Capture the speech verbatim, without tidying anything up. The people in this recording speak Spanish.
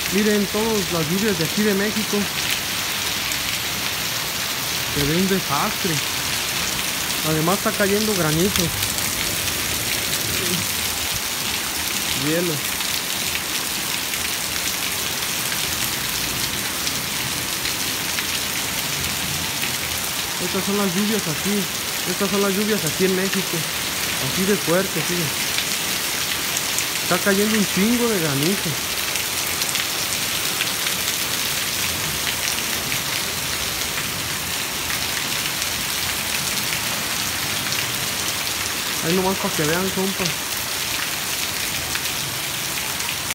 Miren todas las lluvias de aquí de México. Se ve un desastre. Además está cayendo granizo. Hielo. Estas son las lluvias aquí. Estas son las lluvias aquí en México. Así de fuerte, sí. Está cayendo un chingo de granizo. Ahí nomás para que vean, compas.